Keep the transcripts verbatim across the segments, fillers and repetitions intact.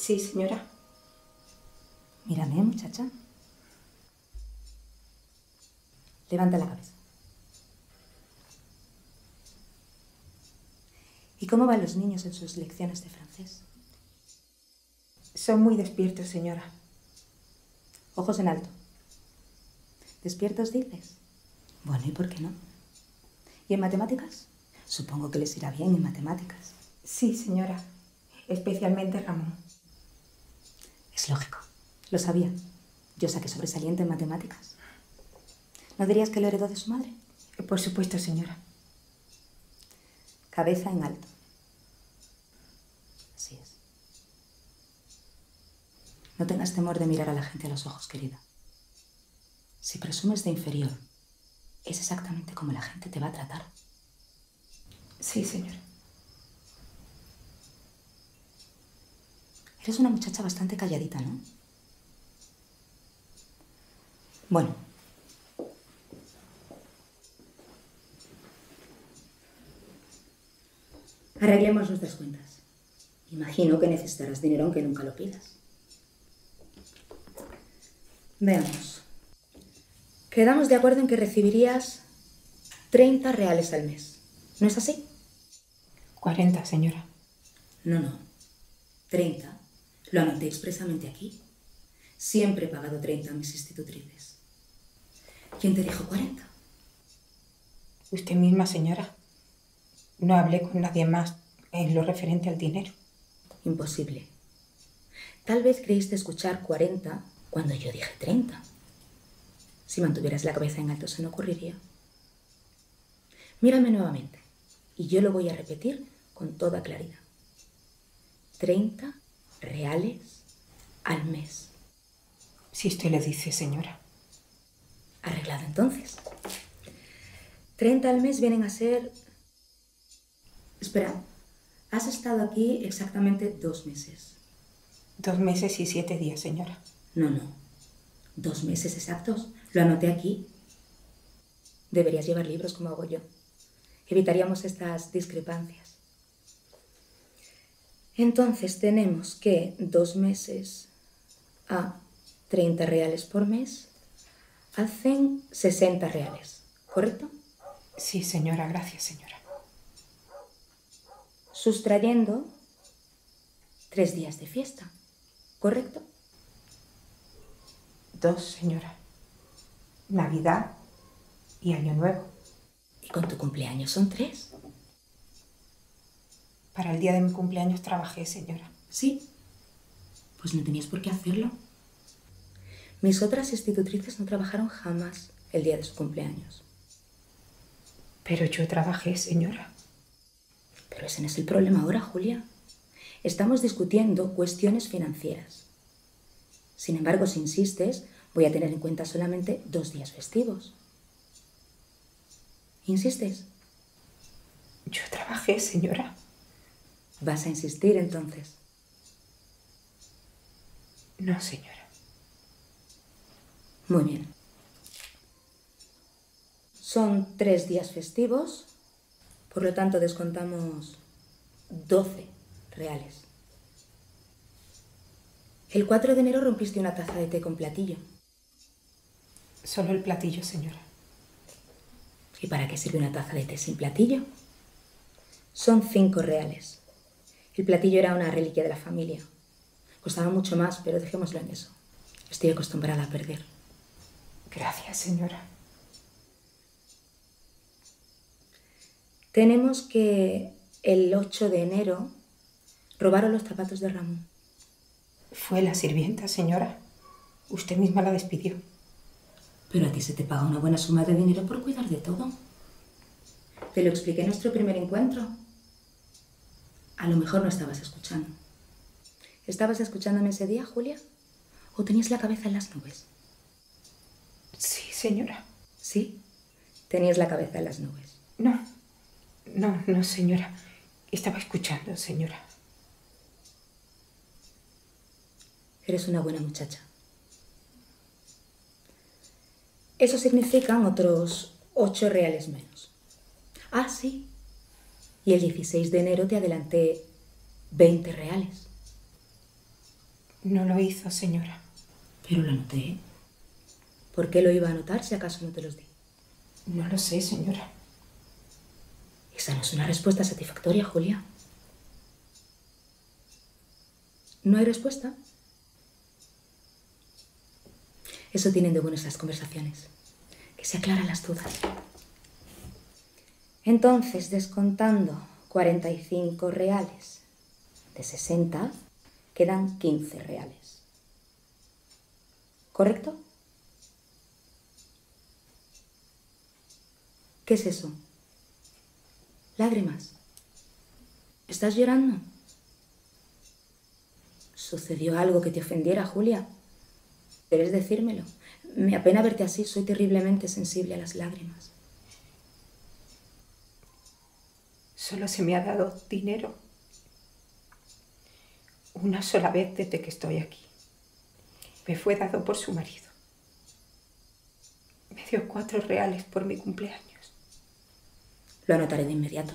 Sí, señora. Mírame, muchacha. Levanta la cabeza. ¿Y cómo van los niños en sus lecciones de francés? Son muy despiertos, señora. Ojos en alto. ¿Despiertos dices? Bueno, ¿y por qué no? ¿Y en matemáticas? Supongo que les irá bien en matemáticas. Sí, señora. Especialmente Ramón. Es lógico. Lo sabía. Yo saqué sobresaliente en matemáticas. ¿No dirías que lo heredó de su madre? Por supuesto, señora. Cabeza en alto. Así es. No tengas temor de mirar a la gente a los ojos, querida. Si presumes de inferior, es exactamente como la gente te va a tratar. Sí, señora. Eres una muchacha bastante calladita, ¿no? Bueno. Arreglemos nuestras cuentas. Imagino que necesitarás dinero aunque nunca lo pidas. Veamos. Quedamos de acuerdo en que recibirías treinta reales al mes. ¿No es así? cuarenta, señora. No, no. treinta. Lo anoté expresamente aquí. Siempre he pagado treinta a mis institutrices. ¿Quién te dijo cuarenta? Usted misma, señora. No hablé con nadie más en lo referente al dinero. Imposible. Tal vez creíste escuchar cuarenta cuando yo dije treinta. Si mantuvieras la cabeza en alto, se me ocurriría. Mírame nuevamente y yo lo voy a repetir con toda claridad. treinta reales al mes. Si usted le dice, señora. Arreglado entonces. treinta al mes vienen a ser... Espera, has estado aquí exactamente dos meses. Dos meses y siete días, señora. No, no. Dos meses exactos. Lo anoté aquí. Deberías llevar libros como hago yo. Evitaríamos estas discrepancias. Entonces tenemos que dos meses a treinta reales por mes hacen sesenta reales, ¿correcto? Sí, señora. Gracias, señora. Sustrayendo tres días de fiesta, ¿correcto? Dos, señora. Navidad y Año Nuevo. ¿Y con tu cumpleaños son tres? Para el día de mi cumpleaños trabajé, señora. Sí. Pues no tenías por qué hacerlo. Mis otras institutrices no trabajaron jamás el día de su cumpleaños. Pero yo trabajé, señora. Pero ese no es el problema ahora, Julia. Estamos discutiendo cuestiones financieras. Sin embargo, si insistes, voy a tener en cuenta solamente dos días festivos. ¿Insistes? Yo trabajé, señora. ¿Vas a insistir entonces? No, señora. Muy bien. Son tres días festivos, por lo tanto descontamos doce reales. El cuatro de enero rompiste una taza de té con platillo. Solo el platillo, señora. ¿Y para qué sirve una taza de té sin platillo? Son cinco reales. El platillo era una reliquia de la familia. Costaba mucho más, pero dejémoslo en eso. Estoy acostumbrada a perder. Gracias, señora. Tenemos que el ocho de enero robaron los zapatos de Ramón. Fue la sirvienta, señora. Usted misma la despidió. Pero a ti se te paga una buena suma de dinero por cuidar de todo. Te lo expliqué en nuestro primer encuentro. A lo mejor no estabas escuchando. ¿Estabas escuchándome ese día, Julia? ¿O tenías la cabeza en las nubes? Sí, señora. ¿Sí? Tenías la cabeza en las nubes. No, no, no, señora. Estaba escuchando, señora. Eres una buena muchacha. Eso significan otros ocho reales menos. Ah, sí. Y el dieciséis de enero te adelanté veinte reales. No lo hizo, señora. Pero lo anoté. ¿Por qué lo iba a anotar si acaso no te los di? No lo sé, señora. Esa no es una respuesta satisfactoria, Julia. ¿No hay respuesta? Eso tienen de buenas las conversaciones, que se aclaran las dudas. Entonces, descontando cuarenta y cinco reales de sesenta, quedan quince reales. ¿Correcto? ¿Qué es eso? Lágrimas. ¿Estás llorando? ¿Sucedió algo que te ofendiera, Julia? Debes decírmelo. Me apena verte así, soy terriblemente sensible a las lágrimas. Solo se me ha dado dinero una sola vez desde que estoy aquí. Me fue dado por su marido. Me dio cuatro reales por mi cumpleaños. Lo anotaré de inmediato.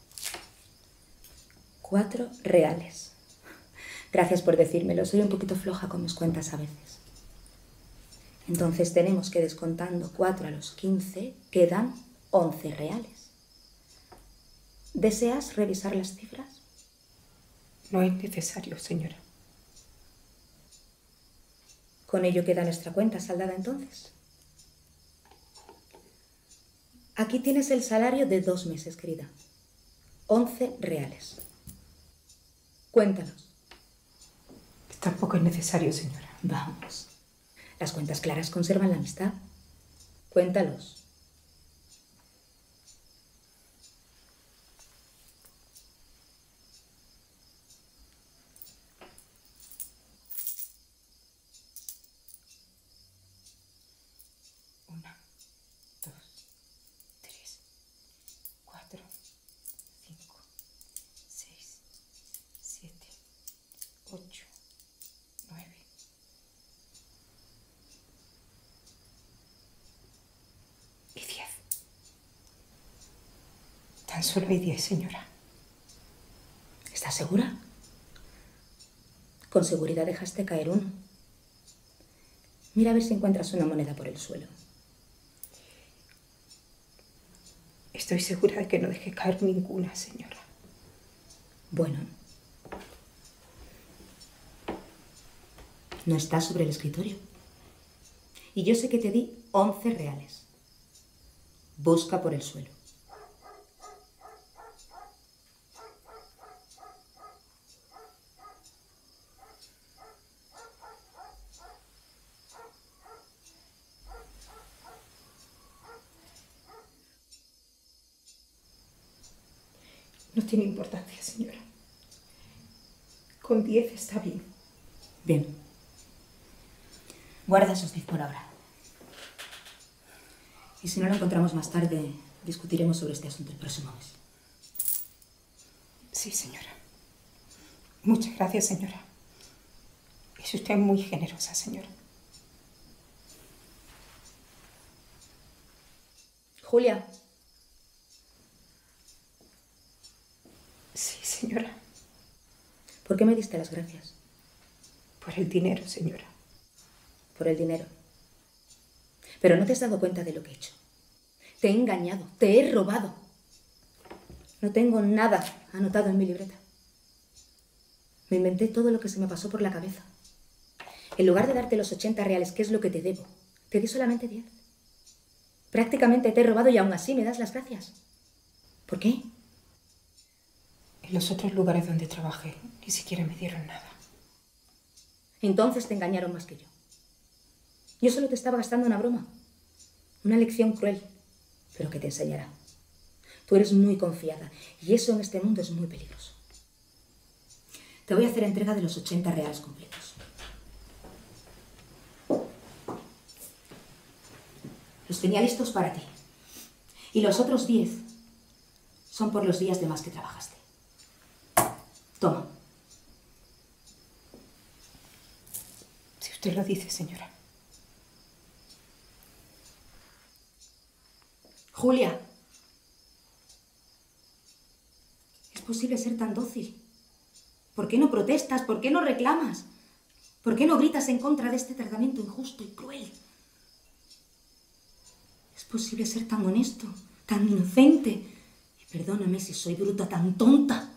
Cuatro reales. Gracias por decírmelo. Soy un poquito floja con mis cuentas a veces. Entonces tenemos que, descontando cuatro a los quince, quedan once reales. ¿Deseas revisar las cifras? No es necesario, señora. Con ello queda nuestra cuenta saldada entonces. Aquí tienes el salario de dos meses, querida. Once reales. Cuéntanos. Tampoco es necesario, señora. Vamos. Las cuentas claras conservan la amistad. Cuéntalos. Una, dos, tres, cuatro, cinco, seis, siete, ocho, nueve. Y diez. Tan solo hay diez, señora. ¿Estás segura? Con seguridad dejaste caer uno. Mira a ver si encuentras una moneda por el suelo. Estoy segura de que no dejé caer ninguna, señora. Bueno. No está sobre el escritorio. Y yo sé que te di once reales. Busca por el suelo. No tiene importancia, señora. Con diez está bien. Bien. Guarda esos diez por ahora. Y si no lo encontramos más tarde, discutiremos sobre este asunto el próximo mes. Sí, señora. Muchas gracias, señora. Es usted muy generosa, señora. Julia. Sí, señora. ¿Por qué me diste las gracias? Por el dinero, señora. Por el dinero. Pero no te has dado cuenta de lo que he hecho. Te he engañado, te he robado. No tengo nada anotado en mi libreta. Me inventé todo lo que se me pasó por la cabeza. En lugar de darte los ochenta reales, que es lo que te debo, te di solamente diez. Prácticamente te he robado y aún así me das las gracias. ¿Por qué? En los otros lugares donde trabajé ni siquiera me dieron nada. Entonces te engañaron más que yo. Yo solo te estaba gastando una broma. Una lección cruel, pero que te enseñará. Tú eres muy confiada y eso en este mundo es muy peligroso. Te voy a hacer entrega de los ochenta reales completos. Los tenía listos para ti. Y los otros diez son por los días de más que trabajaste. Toma. Si usted lo dice, señora. Julia. ¿Es posible ser tan dócil? ¿Por qué no protestas? ¿Por qué no reclamas? ¿Por qué no gritas en contra de este tratamiento injusto y cruel? ¿Es posible ser tan honesto, tan inocente? Y perdóname si soy bruta, tan tonta.